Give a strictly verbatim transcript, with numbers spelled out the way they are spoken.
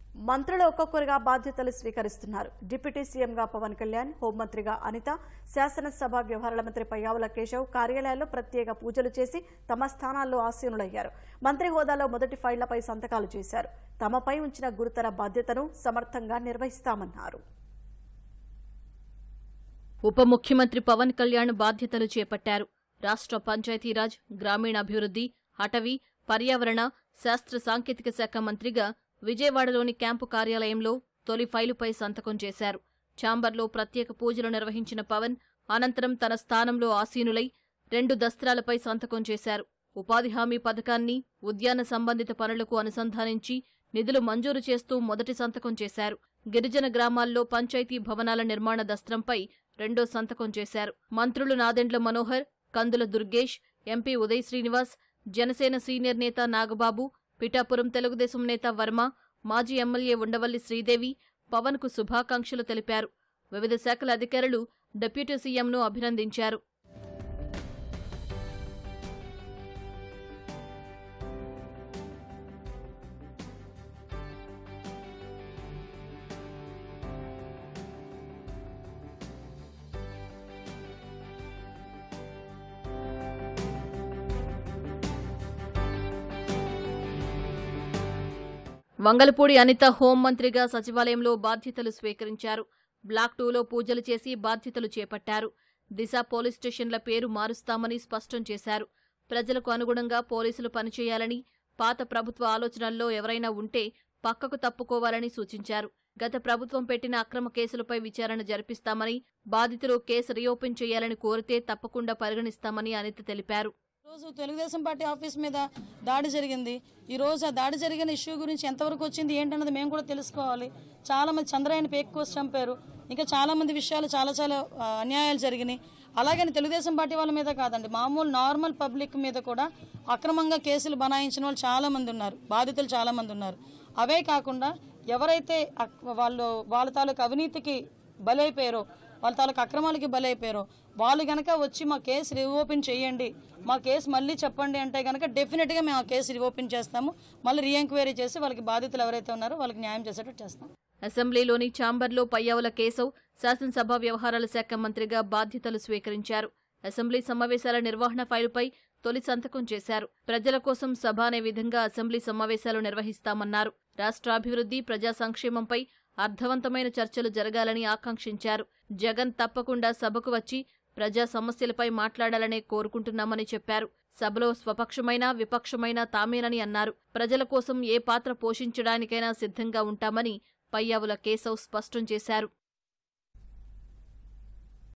మంత్రులు ఒక్కొక్కరుగా బాధ్యతలు స్వీకరిస్తున్నారు. డిప్యూటీ సీఎంగా పవన్ కళ్యాణ్, హోంమంత్రిగా అనిత, శాసనసభ వ్యవహారాల మంత్రి పయ్యావుల కేశవ్ కార్యాలయాల్లో ప్రత్యేక పూజలు చేసి తమ స్థానాల్లో ఆసీనులయ్యారు. మంత్రి హోదాలో మొదటి ఫైళ్లపై సంతకాలు చేశారు. తమపై ఉంచిన గురుతర బాధ్యతను సమర్థంగా నిర్వహిస్తామన్నారు. ఉప ముఖ్యమంత్రి పవన్ కళ్యాణ్ బాధ్యతలు చేపట్టారు. రాష్ట్ర పంచాయతీరాజ్, గ్రామీణాభివృద్ధి, అటవీ, పర్యావరణ, శాస్త్ర సాంకేతిక శాఖ మంత్రిగా విజయవాడలోని క్యాంపు కార్యాలయంలో తొలి ఫైలుపై సంతకం చేశారు. ఛాంబర్లో ప్రత్యేక పూజలు నిర్వహించిన పవన్ అనంతరం తన స్థానంలో ఆసీనులై రెండు దస్త్రాలపై సంతకం చేశారు. ఉపాధి హామీ పథకాన్ని ఉద్యాన సంబంధిత పనులకు అనుసంధానించి నిధులు మంజూరు చేస్తూ మొదటి సంతకం చేశారు. గిరిజన గ్రామాల్లో పంచాయతీ భవనాల నిర్మాణ దస్త్రంపై రెండో సంతకం చేశారు. మంత్రులు నాదెండ్ల మనోహర్, కందుల దుర్గేష్, ఎంపీ ఉదయ్ శ్రీనివాస్, జనసేన సీనియర్ నేత నాగబాబు, పిఠాపురం తెలుగుదేశం నేత వర్మ, మాజీ ఎమ్మెల్యే ఉండవల్లి శ్రీదేవి పవన్ కు శుభాకాంక్షలు తెలిపారు. వివిధ శాఖల అధికారులు డిప్యూటీ సీఎంను అభినందించారు. వంగలపూడి అనిత హోంమంత్రిగా సచివాలయంలో బాధ్యతలు స్వీకరించారు. బ్లాక్ టూలో పూజలు చేసి బాధ్యతలు చేపట్టారు. దిశ పోలీస్ స్టేషన్ల పేరు మారుస్తామని స్పష్టం చేశారు. ప్రజలకు అనుగుణంగా పోలీసులు పనిచేయాలని, పాత ప్రభుత్వ ఆలోచనల్లో ఎవరైనా ఉంటే పక్కకు తప్పుకోవాలని సూచించారు. గత ప్రభుత్వం పెట్టిన అక్రమ కేసులపై విచారణ జరిపిస్తామని, బాధితులు కేసు రీఓపెన్ చేయాలని కోరితే తప్పకుండా పరిగణిస్తామని అనిత తెలిపారు. రోజు తెలుగుదేశం పార్టీ ఆఫీస్ మీద దాడి జరిగింది. ఈ రోజు ఆ దాడి జరిగిన ఇష్యూ గురించి ఎంతవరకు వచ్చింది ఏంటన్నది మేము కూడా తెలుసుకోవాలి. చాలా మంది చంద్రయ్యని పేక్ కోసి చంపారు. ఇంకా చాలా మంది విషయాలు చాలా చాలా అన్యాయాలు జరిగినాయి. అలాగని తెలుగుదేశం పార్టీ వాళ్ళ మీద కాదండి, మామూలు నార్మల్ పబ్లిక్ మీద కూడా అక్రమంగా కేసులు బనాయించిన వాళ్ళు చాలా మంది ఉన్నారు, బాధితులు చాలా మంది ఉన్నారు. అవే కాకుండా ఎవరైతే వాళ్ళు వాళ్ళ తాలూకు అవినీతికి బలైపోయారో, వాళ్ళ తాలూకు అక్రమాలకి బలైపోయారో వాళ్ళు గనక వచ్చి మా కేసు రీఓపెన్ చేయండి, మా కేసు మళ్ళీ చెప్పండి అంటే కనుక డెఫినెట్గా మేము ఆ కేసు రీఓపెన్ చేస్తాము. మళ్ళీ రీఎంక్వైరీ చేసి వాళ్ళకి బాధితులు ఎవరైతే ఉన్నారో వాళ్ళకి న్యాయం చేసేటట్టు చేస్తాం. అసెంబ్లీలోని ఛాంబర్లో పయ్యావుల కేశవ్ శాసనసభ వ్యవహారాల శాఖ మంత్రిగా బాధ్యతలు స్వీకరించారు. అసెంబ్లీ సమావేశాల నిర్వహణ ఫైలుపై తొలి సంతకం చేశారు. ప్రజల కోసం సభ అనే విధంగా అసెంబ్లీ సమావేశాలు నిర్వహిస్తామన్నారు. రాష్ట్రాభివృద్ధి, ప్రజా సంక్షేమంపై అర్థవంతమైన చర్చలు జరగాలని ఆకాంక్షించారు. జగన్ తప్పకుండా సభకు వచ్చి ప్రజా సమస్యలపై మాట్లాడాలనే కోరుకుంటున్నామని చెప్పారు. సభలో స్వపక్షమైన విపక్షమైన తామేనని అన్నారు. ప్రజల కోసం ఏ పాత్ర పోషించడానికైనా సిద్ధంగా ఉంటామని పయ్యావుల కేశవ్ స్పష్టం చేశారు.